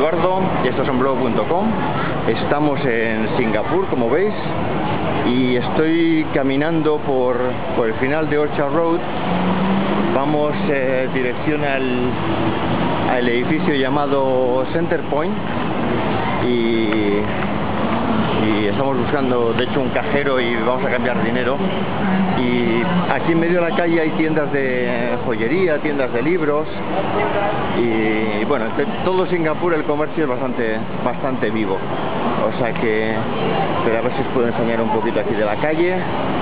Eduardo y esto es onblog.com. Estamos en Singapur, como veis, y estoy caminando por el final de Orchard Road. Vamos dirección al edificio llamado Center Point y estamos buscando, de hecho, un cajero y vamos a cambiar dinero. Y aquí en medio de la calle hay tiendas de joyería, tiendas de libros y bueno, todo Singapur, el comercio es bastante vivo. O sea que, pero a ver si os puedo enseñar un poquito aquí de la calle.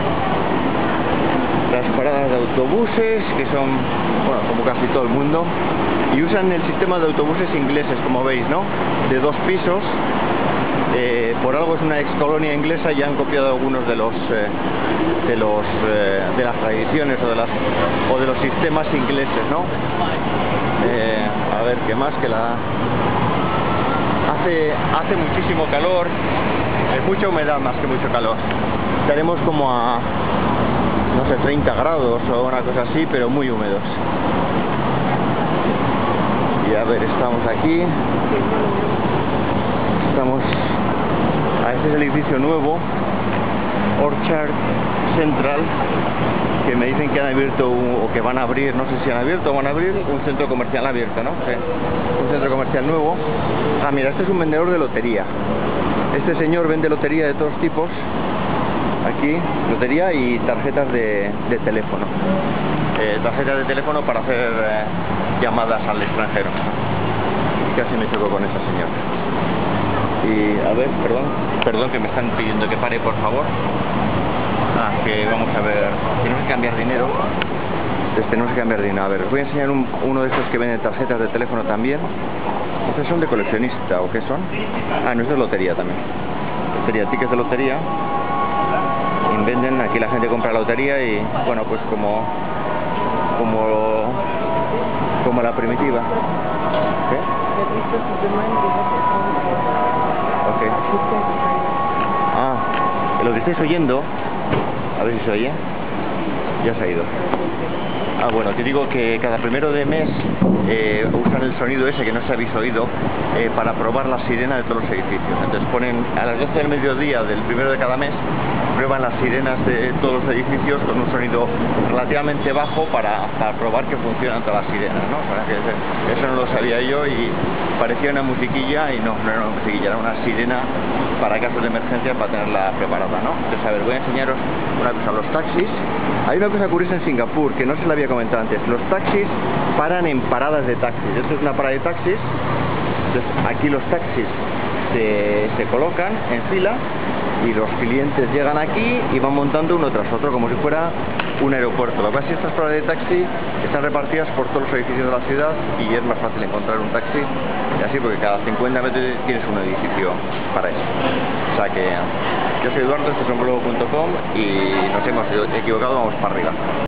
Las paradas de autobuses, que son, bueno, como casi todo el mundo, y usan el sistema de autobuses ingleses, como veis, ¿no? De 2 pisos. Por algo es una ex colonia inglesa y han copiado algunos de las tradiciones o de los sistemas ingleses, ¿no? A ver qué más, que hace muchísimo calor, mucha humedad más que mucho calor. Estaremos como a, no sé, 30 grados o una cosa así, pero muy húmedos. Y a ver, estamos aquí. Este es el edificio nuevo, Orchard Central, que me dicen que han abierto o que van a abrir, no sé si han abierto o van a abrir un centro comercial abierto, ¿no? Sí, un centro comercial nuevo. Ah, mira, este es un vendedor de lotería. Este señor vende lotería de todos tipos. Aquí, lotería y tarjetas de teléfono. Tarjetas de teléfono para hacer llamadas al extranjero. Casi me choco con esa señora. Y a ver, perdón que me están pidiendo que pare, por favor. Que vamos a ver, tenemos que cambiar dinero. Tenemos que cambiar dinero. A ver, os voy a enseñar uno de estos que venden tarjetas de teléfono también. ¿Estos son de coleccionista o qué son? Ah, no, esto es lotería también. Lotería, tickets de lotería. Y venden, aquí la gente compra lotería y, bueno, pues como la primitiva. ¿Qué? Okay. Lo que estáis oyendo, a ver si se oye, ya se ha ido. Bueno, te digo que cada primero de mes usan el sonido ese que no se habéis oído para probar la sirena de todos los edificios. Entonces ponen a las 12 del mediodía del primero de cada mes, prueban las sirenas de todos los edificios con un sonido relativamente bajo para probar que funcionan todas las sirenas, ¿no? Para que eso no lo sabía yo y parecía una musiquilla y no era una musiquilla, era una sirena para casos de emergencia, para tenerla preparada, ¿no? Entonces, a ver, voy a enseñaros una cosa, los taxis. Hay una cosa curiosa en Singapur que no se la había comentado antes. Los taxis paran en paradas de taxis. Esto es una parada de taxis. Entonces, aquí los taxis se colocan en fila y los clientes llegan aquí y van montando uno tras otro como si fuera un aeropuerto. Lo que pasa es que estas paradas de taxi están repartidas por todos los edificios de la ciudad y es más fácil encontrar un taxi y así, porque cada 50 metros tienes un edificio para eso. O sea que yo soy Eduardo, esto es onblog.com y nos hemos equivocado, vamos para arriba.